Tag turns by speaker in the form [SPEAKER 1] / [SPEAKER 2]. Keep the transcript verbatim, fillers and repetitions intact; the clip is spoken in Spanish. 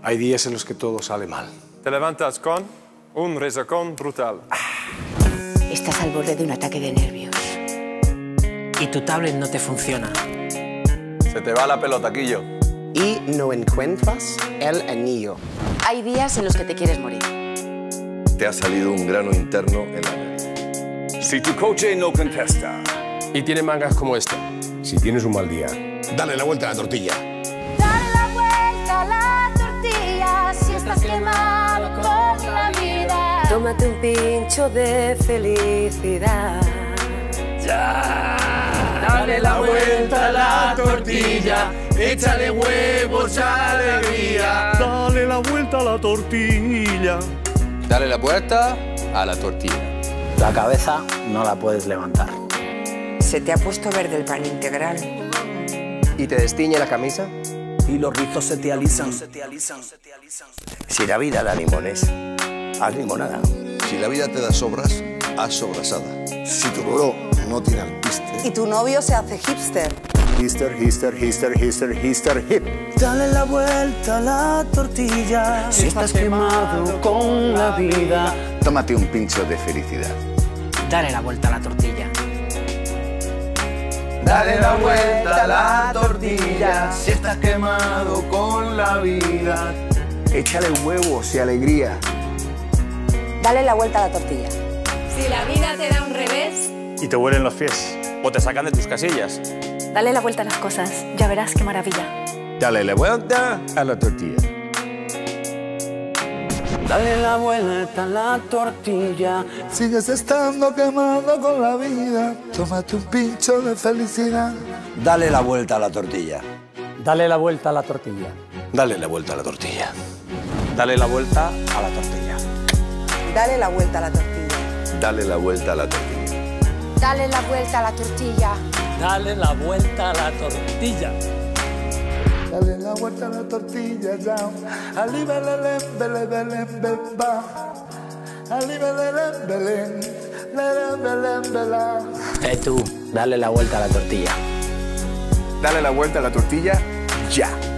[SPEAKER 1] Hay días en los que todo sale mal.
[SPEAKER 2] Te levantas con un resacón brutal.
[SPEAKER 3] Estás al borde de un ataque de nervios.
[SPEAKER 4] Y tu tablet no te funciona.
[SPEAKER 5] Se te va la pelota, Quillo.
[SPEAKER 6] Y no encuentras el anillo.
[SPEAKER 3] Hay días en los que te quieres morir.
[SPEAKER 5] Te ha salido un grano interno en la nariz.
[SPEAKER 7] Si tu coche no contesta
[SPEAKER 1] Y tiene mangas como esta. Si tienes un mal día,
[SPEAKER 8] Dale la vuelta a la tortilla.
[SPEAKER 9] Dale la vuelta a la tortilla si estás quemado con la vida.
[SPEAKER 3] Tómate un pincho de felicidad.
[SPEAKER 10] Dale la vuelta a la tortilla, échale huevos, alegría.
[SPEAKER 11] Dale la vuelta a la tortilla.
[SPEAKER 12] Dale la vuelta a la tortilla.
[SPEAKER 4] La cabeza no la puedes levantar.
[SPEAKER 3] Se te ha puesto verde el pan integral.
[SPEAKER 6] ¿Y te destiñe la camisa?
[SPEAKER 10] Y los rizos se te alisan.
[SPEAKER 8] Si la vida da limones, haz limonada.
[SPEAKER 5] Si la vida te da sobras, haz sobrasada.
[SPEAKER 8] Si tu bro no tiene alpiste.
[SPEAKER 3] Y tu novio se hace hipster.
[SPEAKER 8] Hister, hister, hister, hister, hister, hip.
[SPEAKER 10] Dale la vuelta a la tortilla, si estás quemado con la vida.
[SPEAKER 7] tómate un pincho de felicidad.
[SPEAKER 4] Dale la vuelta a la tortilla.
[SPEAKER 10] Dale la vuelta a la tortilla, si estás quemado con la vida.
[SPEAKER 8] Échale huevos y alegría.
[SPEAKER 3] Dale la vuelta a la tortilla.
[SPEAKER 9] Si la vida te da un revés,
[SPEAKER 11] Y te huelen los pies.
[SPEAKER 12] O te sacan de tus casillas.
[SPEAKER 9] dale la vuelta a las cosas. Ya verás qué maravilla.
[SPEAKER 8] Dale la vuelta a la tortilla.
[SPEAKER 10] Dale la vuelta a la tortilla.
[SPEAKER 8] Sigues estando quemado con la vida. Tómate un pincho de felicidad.
[SPEAKER 10] Dale la vuelta a la tortilla.
[SPEAKER 4] Dale la vuelta a la tortilla.
[SPEAKER 1] dale la vuelta a la tortilla.
[SPEAKER 12] Dale la vuelta a la tortilla.
[SPEAKER 3] Dale la vuelta a la tortilla.
[SPEAKER 5] Dale la vuelta a la tortilla.
[SPEAKER 9] Dale la vuelta a la tortilla.
[SPEAKER 4] Dale la vuelta a la tortilla.
[SPEAKER 8] Dale la vuelta a la tortilla ya. Ali belén, belén, belén, belén. Ali belén, belén, belén, belén, belén.
[SPEAKER 4] Eh tú, dale la vuelta a la tortilla.
[SPEAKER 8] Dale la vuelta a la tortilla ya.